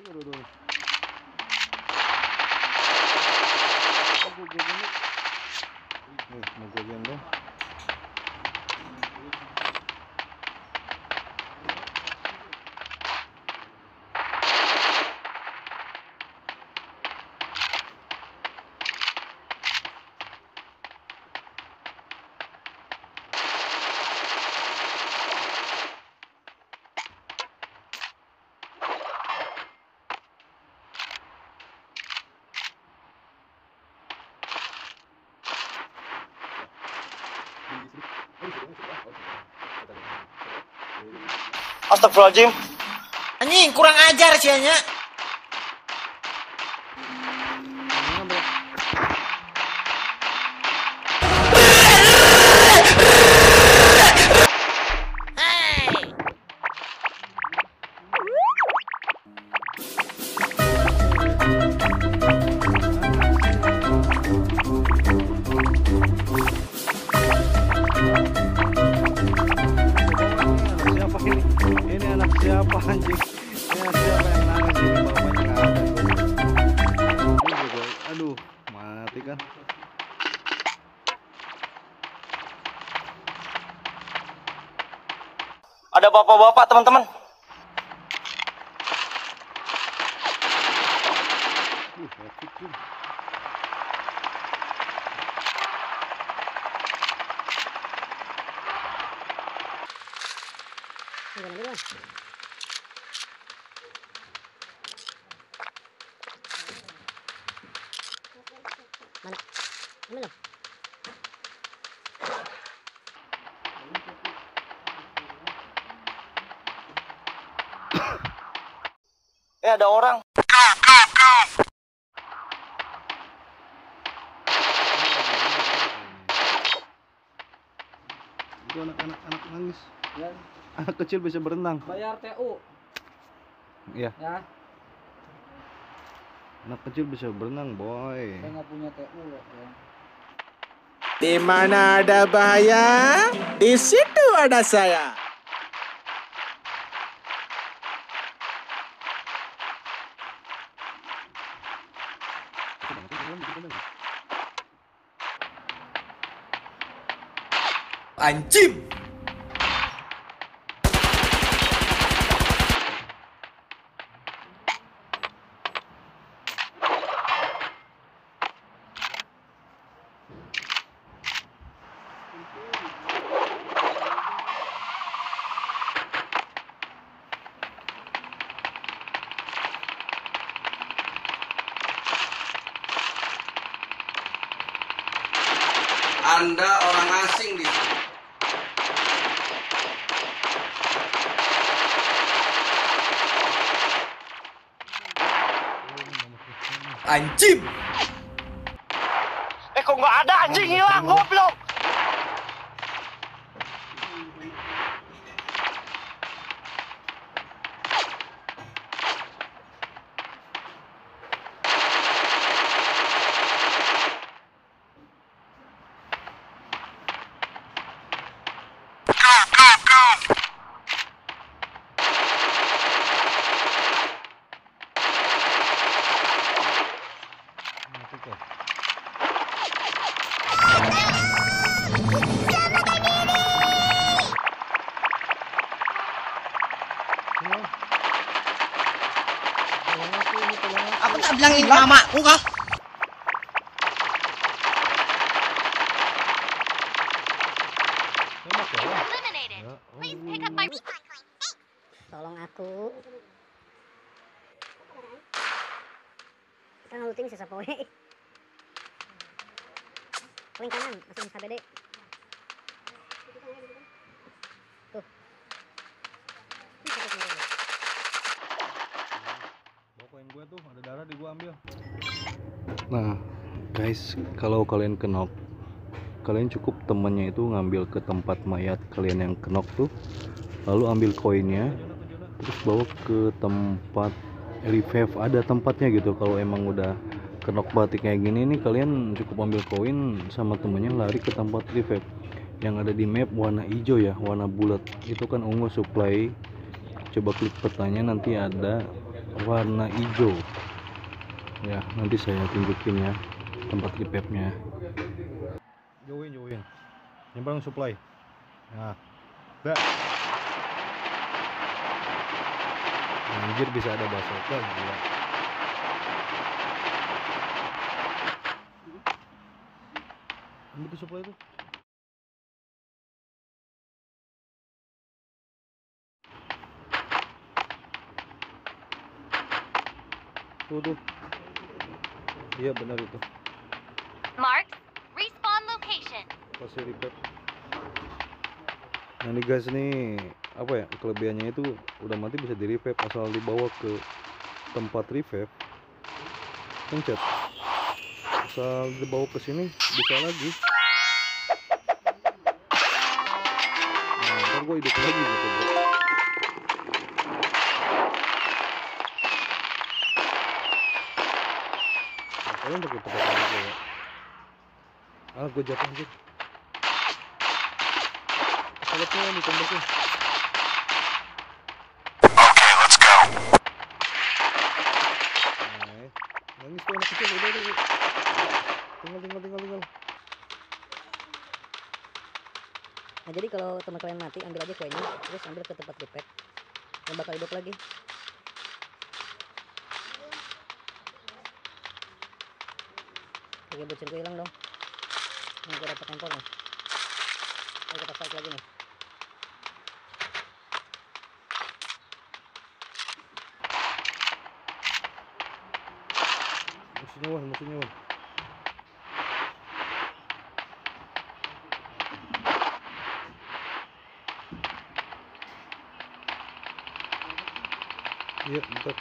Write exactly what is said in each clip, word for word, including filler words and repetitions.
Mau gue gendong. Astagfirullahaladzim. Anjing, kurang ajar sih nya. Siapa anjing? Ya siapa yang nangis ini? Bapaknya nggak ada. Aduh, mati kan? Ada bapak-bapak teman-teman. Uh, kecil. Mana? Mana? Eh ada orang. Itu anak-anak anak nangis. Ya. Anak kecil bisa berenang. Bayar T U. Iya. Ya. Anak kecil bisa berenang, boy. Saya nggak punya T U ya. Di mana ada bahaya, di situ ada saya. Anjing. Anda orang asing di sini. Anjing. Eh kok nggak ada anjing hilang goblok. Aku tak bilangin mamaku kah? Tolong aku. Sekarang looting sisa poe. Poin kanan, langsung H B D. Tuh. Bawa koin gue tuh, ada darah di gua ambil. Nah, guys, kalau kalian kenok, kalian cukup temennya itu ngambil ke tempat mayat kalian yang kenok tuh, lalu ambil koinnya, terus bawa ke tempat revive, ada tempatnya gitu. Kalau emang udah kenok batik kayak gini nih, kalian cukup ambil koin sama temennya, lari ke tempat revive yang ada di map warna hijau ya, warna bulat itu kan ungu supply. Coba klik petanya, nanti ada warna hijau. Ya, nanti saya tunjukin ya tempat repapnya. Jauhin, jauhin. Nyambang supply. Nah, dah. Anjir, bisa ada basoka, gila. Ambil ke supply itu. Tuh, tuh. Iya benar itu. Mark, respawn location. Pasti repap. Nah nih guys, nih apa ya kelebihannya itu udah mati bisa di revive, asal dibawa ke tempat revive, pencet, asal dibawa ke sini bisa lagi. Nah ntar gue hidup lagi gitu bro. Kalian pakai tempat lagi ya. Ah gue jatuh aja. Alatnya ditembakin. Okay, let's go. Nah, nangis tuh anak kecil, udah udah. Tinggal tinggal tinggal tinggal. Nah jadi kalau teman kalian mati, ambil aja kuenya, terus ambil ke tempat repack, dan bakal hidup lagi. Oke, bucinku hilang dong. Ini gue dapet handphone nih. Ayo kita fight lagi nih. Musuhnya wan, musuhnya wan. Iya, bentar.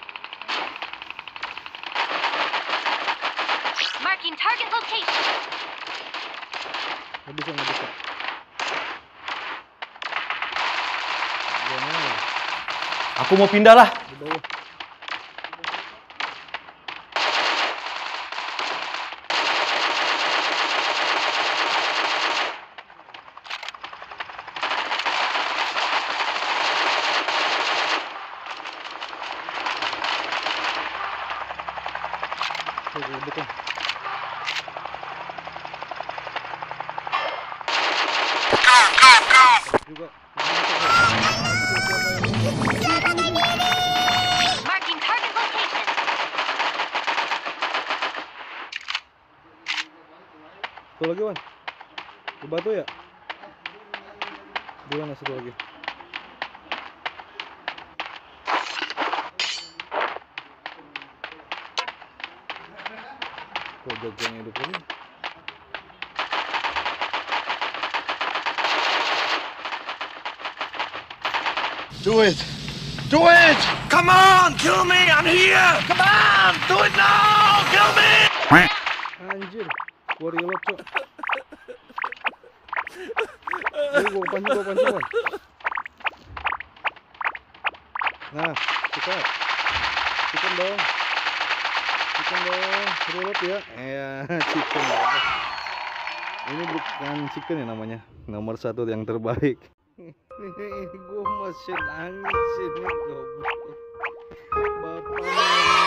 Marking target location. Nggak bisa, nggak bisa. Gimana? Aku mau pindah lah. Di bawah. Oke, betul. Juga. Marking target location. Satu lagi wan. Di batu ya? Di mana satu lagi? Kok jaganya hidup lagi? Do it. Do it. Come on, kill me. I'm here. Come on, do it now. Kill me. Anjir, gua reload cok. Ini gua pancing, gua pancing wan. Nah, kita chicken dong. Chicken dong, reload ya. Eh, chicken dong. Ini bukan chicken ya namanya. Nomor satu yang terbaik. Gue masih nangis ini goblok. Bapaknya